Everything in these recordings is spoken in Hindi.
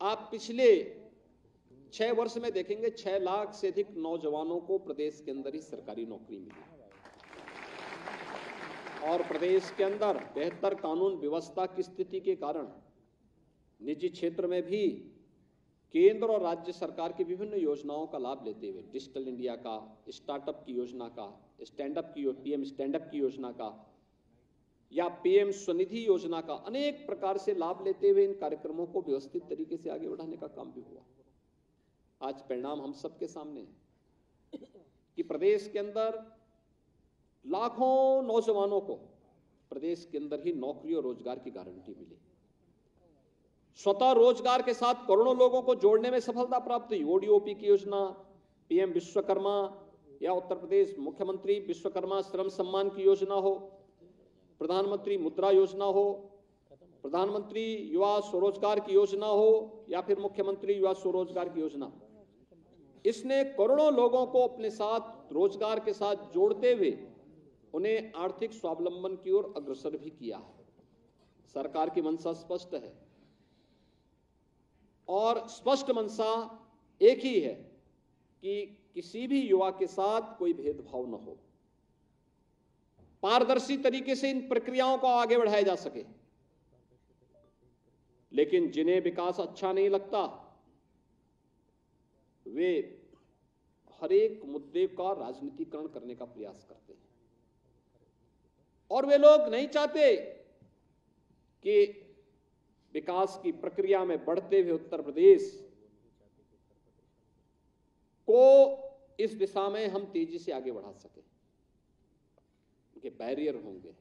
आप पिछले 6 वर्ष में देखेंगे 6 लाख से अधिक नौजवानों को प्रदेश के अंदर ही सरकारी नौकरी मिली और प्रदेश के अंदर बेहतर कानून व्यवस्था की स्थिति के कारण निजी क्षेत्र में भी केंद्र और राज्य सरकार की विभिन्न योजनाओं का लाभ लेते हुए डिजिटल इंडिया का, स्टार्टअप की योजना का, पीएम स्टैंडअप की योजना का या पीएम स्वनिधि योजना का अनेक प्रकार से लाभ लेते हुए इन कार्यक्रमों को व्यवस्थित तरीके से आगे बढ़ाने का काम भी हुआ। आज परिणाम हम सबके सामने है कि प्रदेश के अंदर लाखों नौजवानों को प्रदेश के अंदर ही नौकरी और रोजगार की गारंटी मिली। स्वतः रोजगार के साथ करोड़ों लोगों को जोड़ने में सफलता प्राप्त हुई। ओडीओपी की योजना, पीएम विश्वकर्मा या उत्तर प्रदेश मुख्यमंत्री विश्वकर्मा श्रम सम्मान की योजना हो, प्रधानमंत्री मुद्रा योजना हो, प्रधानमंत्री युवा स्वरोजगार की योजना हो या फिर मुख्यमंत्री युवा स्वरोजगार की योजना, इसने करोड़ों लोगों को अपने साथ रोजगार के साथ जोड़ते हुए उन्हें आर्थिक स्वावलंबन की ओर अग्रसर भी किया है। सरकार की मंशा स्पष्ट है और स्पष्ट मंशा एक ही है कि किसी भी युवा के साथ कोई भेदभाव न हो, पारदर्शी तरीके से इन प्रक्रियाओं को आगे बढ़ाया जा सके। लेकिन जिन्हें विकास अच्छा नहीं लगता वे हर एक मुद्दे का राजनीतिकरण करने का प्रयास करते हैं और वे लोग नहीं चाहते कि विकास की प्रक्रिया में बढ़ते हुए उत्तर प्रदेश को इस दिशा में हम तेजी से आगे बढ़ा सके। उनके बैरियर होंगे।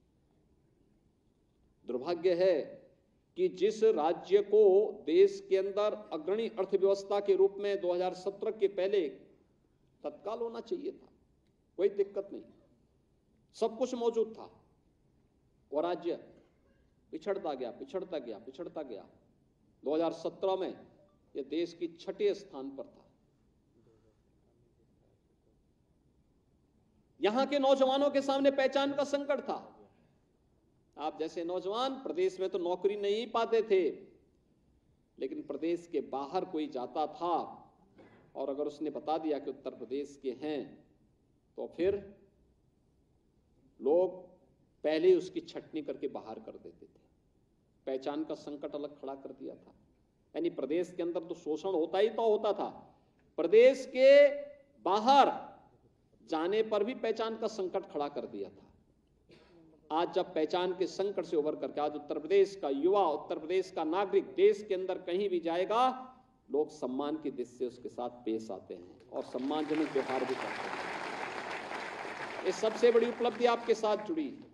दुर्भाग्य है कि जिस राज्य को देश के अंदर अग्रणी अर्थव्यवस्था के रूप में 2017 के पहले तत्काल होना चाहिए था, कोई दिक्कत नहीं, सब कुछ मौजूद था, वो राज्य पिछड़ता गया। 2017 में यह देश की 6ठे स्थान पर था। यहां के नौजवानों के सामने पहचान का संकट था। आप जैसे नौजवान प्रदेश में तो नौकरी नहीं पाते थे, लेकिन प्रदेश के बाहर कोई जाता था और अगर उसने बता दिया कि उत्तर प्रदेश के हैं तो फिर लोग पहले ही उसकी छटनी करके बाहर कर देते थे। पहचान का संकट अलग खड़ा कर दिया था। यानी प्रदेश के अंदर तो शोषण होता ही तो होता था, प्रदेश के बाहर जाने पर भी पहचान का संकट खड़ा कर दिया था। आज जब पहचान के संकट से उभर करके आज उत्तर प्रदेश का युवा, उत्तर प्रदेश का नागरिक देश के अंदर कहीं भी जाएगा, लोग सम्मान की दृष्टि से उसके साथ पेश आते हैं और सम्मानजनक व्यवहार भी करते हैं। इस सबसे बड़ी उपलब्धि आपके साथ जुड़ी है।